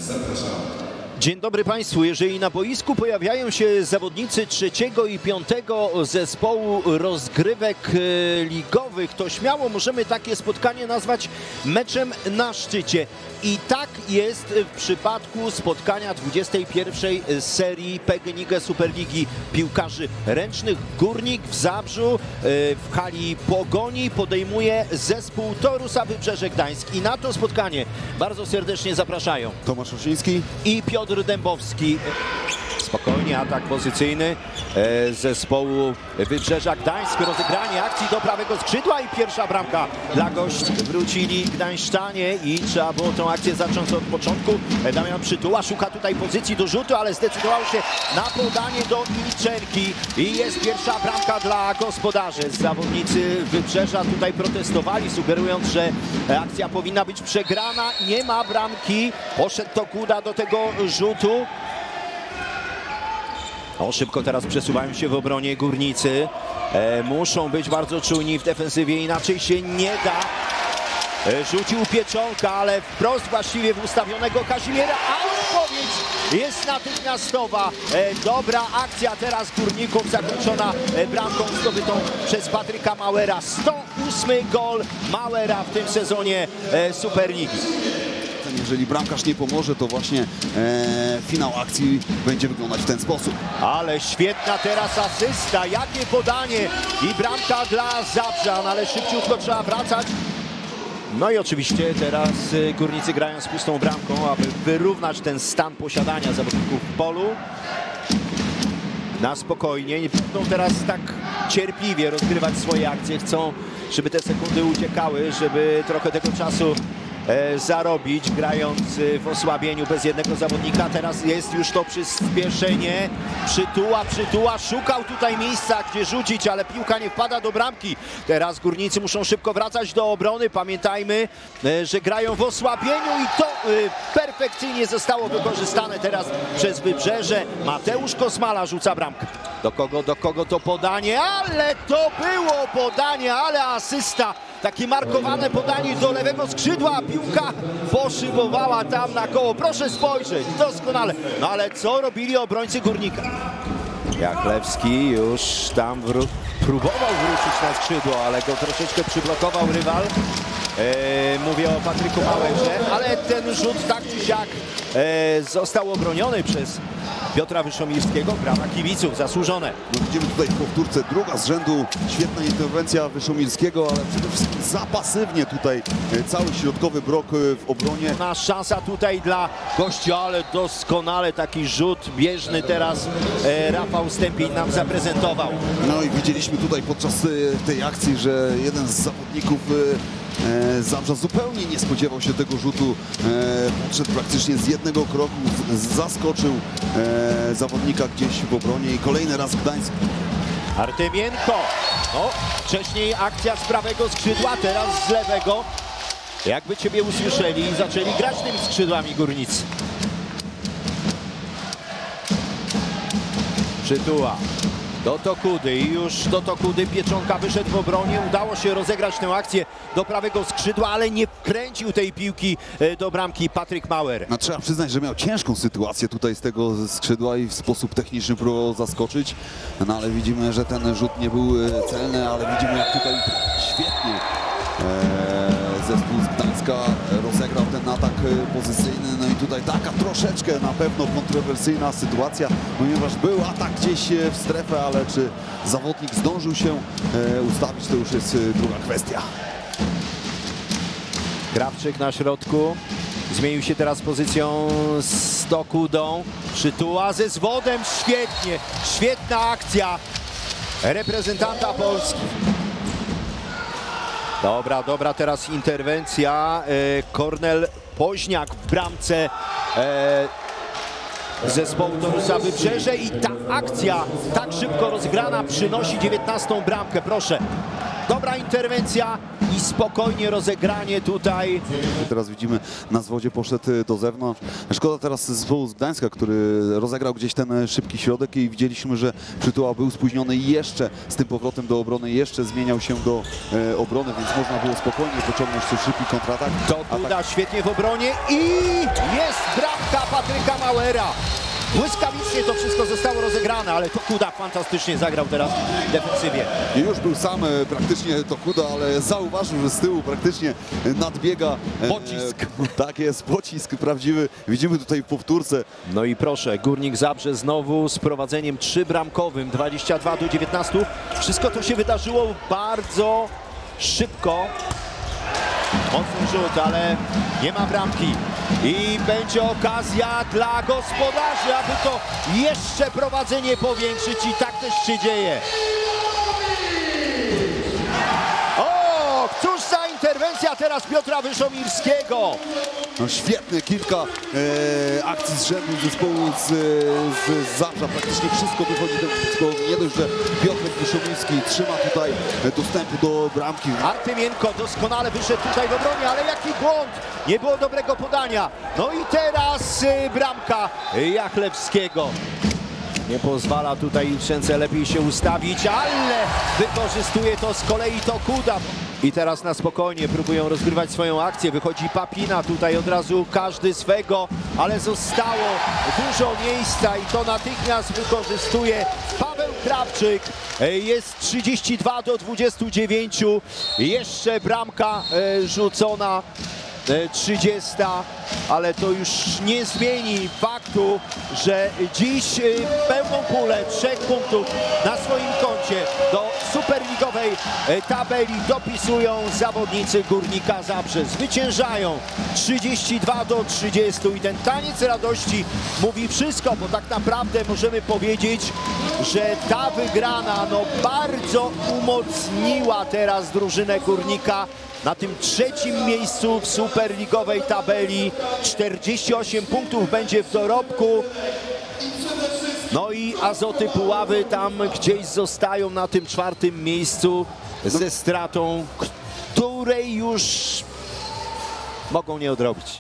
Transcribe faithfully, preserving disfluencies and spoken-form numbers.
Dzień dobry Państwu. Jeżeli na boisku pojawiają się zawodnicy trzeciego i piątego zespołu rozgrywek ligowych, to śmiało możemy takie spotkanie nazwać meczem na szczycie. I tak jest w przypadku spotkania dwudziestej pierwszej serii P G N I G Superligi Piłkarzy Ręcznych. Górnik w Zabrzu w hali Pogoni podejmuje zespół Torusa Wybrzeże Gdańsk. I na to spotkanie bardzo serdecznie zapraszają Tomasz Osiński i Piotr Dębowski. Spokojnie, atak pozycyjny zespołu Wybrzeża Gdańsk. Rozegranie akcji do prawego skrzydła i pierwsza bramka dla gości. Wrócili gdańszczanie i trzeba było tą akcję zacząć od początku. Damian Przytuła szuka tutaj pozycji do rzutu, ale zdecydował się na podanie do Ilczenki i jest pierwsza bramka dla gospodarzy. Zawodnicy Wybrzeża tutaj protestowali, sugerując, że akcja powinna być przegrana. Nie ma bramki. Poszedł Tokuda do tego rzutu. O, szybko teraz przesuwają się w obronie górnicy. E, muszą być bardzo czujni w defensywie, inaczej się nie da. E, rzucił Pieczonka, ale wprost właściwie w ustawionego Kazimiera, a odpowiedź jest natychmiastowa. E, dobra akcja teraz górników, zakończona e, bramką zdobytą przez Patryka Mauera. sto ósmy gol Mauera w tym sezonie e, Superligi. Jeżeli bramkarz nie pomoże, to właśnie e, finał akcji będzie wyglądać w ten sposób. Ale świetna teraz asysta, jakie podanie i bramka dla Zabrzan, ale szybciutko trzeba wracać. No i oczywiście teraz górnicy grają z pustą bramką, aby wyrównać ten stan posiadania zawodników w polu. Na spokojnie, nie będą teraz tak cierpliwie rozgrywać swoje akcje, chcą, żeby te sekundy uciekały, żeby trochę tego czasu E, zarobić, grając w osłabieniu bez jednego zawodnika. Teraz jest już to przyspieszenie. Przytuła, Przytuła szukał tutaj miejsca, gdzie rzucić, ale piłka nie wpada do bramki. Teraz górnicy muszą szybko wracać do obrony. Pamiętajmy, e, że grają w osłabieniu i to e, perfekcyjnie zostało wykorzystane teraz przez Wybrzeże. Mateusz Kosmala rzuca bramkę. Do kogo, do kogo to podanie? Ale to było podanie, ale asysta. Takie markowane podanie do lewego skrzydła. Piłka poszybowała tam na koło. Proszę spojrzeć, doskonale. No ale co robili obrońcy Górnika? Jachlewski już tam wró próbował wrócić na skrzydło, ale go troszeczkę przyblokował rywal. E, mówię o Patryku Mauerze, ale ten rzut tak czy siak e, został obroniony przez Piotra Wyszomirskiego. Brawa kibiców, zasłużone. No, widzimy tutaj w powtórce druga z rzędu. Świetna interwencja Wyszomirskiego, ale przede wszystkim za pasywnie tutaj cały środkowy blok w obronie. Na szansa tutaj dla gości, ale doskonale taki rzut bieżny teraz e, Rafał Stępień nam zaprezentował. No i widzieliśmy tutaj podczas tej akcji, że jeden z zawodników E, Zabrza zupełnie nie spodziewał się tego rzutu, e, podszedł praktycznie z jednego kroku, z, zaskoczył e, zawodnika gdzieś w obronie i kolejny raz Gdańsk. Artymienko, no wcześniej akcja z prawego skrzydła, teraz z lewego. Jakby ciebie usłyszeli i zaczęli grać tymi skrzydłami górnicy. Przytuła. Do Tokudy i już do Tokudy Pieczonka wyszedł w obronie. Udało się rozegrać tę akcję do prawego skrzydła, ale nie wkręcił tej piłki do bramki Patryk Mauer. No, trzeba przyznać, że miał ciężką sytuację tutaj z tego skrzydła i w sposób techniczny próbował zaskoczyć. No ale widzimy, że ten rzut nie był celny, ale widzimy, jak tutaj świetnie e, zespół z Gdańska rozegrał ten atak pozycyjny. No i tutaj taka troszeczkę na pewno kontrowersyjna sytuacja, ponieważ był atak gdzieś w strefę, ale czy zawodnik zdążył się ustawić, to już jest druga kwestia. Krawczyk na środku. Zmienił się teraz pozycją z Tokudą. Przytuła ze zwodem. Świetnie. Świetna akcja reprezentanta Polski. Dobra, dobra, teraz interwencja. Kornel Poźniak w bramce zespołu Torusa Wybrzeże i ta akcja tak szybko rozgrana przynosi dziewiętnastą bramkę. Proszę, dobra interwencja i spokojnie rozegranie tutaj. Teraz widzimy, na zwodzie poszedł do zewnątrz. Szkoda teraz zespołu z Gdańska, który rozegrał gdzieś ten szybki środek i widzieliśmy, że Przytuła był spóźniony i jeszcze z tym powrotem do obrony jeszcze zmieniał się do e, obrony, więc można było spokojnie pociągnąć ten szybki kontratak. To Duda świetnie w obronie i jest bramka Patryka Mauera. Błyskawicznie to wszystko zostało rozegrane, ale Tokuda fantastycznie zagrał teraz w defensywie. I już był sam e, praktycznie Tokuda, ale zauważył, że z tyłu praktycznie nadbiega e, Pocisk. Tak jest, pocisk prawdziwy. Widzimy tutaj w powtórce. No i proszę, Górnik Zabrze znowu z prowadzeniem trzybramkowym, dwadzieścia dwa do dziewiętnastu. Wszystko to się wydarzyło bardzo szybko. Mocny rzut, ale nie ma bramki. I będzie okazja dla gospodarzy, aby to jeszcze prowadzenie powiększyć i tak też się dzieje. O, cóż za interwencja teraz Piotra Wyszomirskiego. No świetnie, kilka e, akcji z rzędu zespołu z, z Zabrza. Praktycznie wszystko wychodzi temu zespołowi. Nie dość, że Piotr Wyszomirski trzyma tutaj dostępu do bramki. Artymienko doskonale wyszedł tutaj w obronie, ale jaki błąd! Nie było dobrego podania. No i teraz y, bramka Jachlewskiego. Nie pozwala tutaj Jutrzence lepiej się ustawić, ale wykorzystuje to z kolei Tokuda. I teraz na spokojnie próbują rozgrywać swoją akcję. Wychodzi Papina, tutaj od razu każdy swego, ale zostało dużo miejsca i to natychmiast wykorzystuje Paweł Krawczyk. Jest trzydzieści dwa do dwudziestu dziewięciu. Jeszcze bramka e, rzucona. trzydziesta, ale to już nie zmieni faktu, że dziś pełną pulę trzech punktów na swoim koncie do superligowej tabeli dopisują zawodnicy Górnika Zabrze. Zwyciężają trzydzieści dwa do trzydziestu i ten taniec radości mówi wszystko, bo tak naprawdę możemy powiedzieć, że ta wygrana no bardzo umocniła teraz drużynę Górnika. Na tym trzecim miejscu w superligowej tabeli, czterdzieści osiem punktów będzie w dorobku. No i Azoty Puławy tam gdzieś zostają na tym czwartym miejscu ze stratą, której już mogą nie odrobić.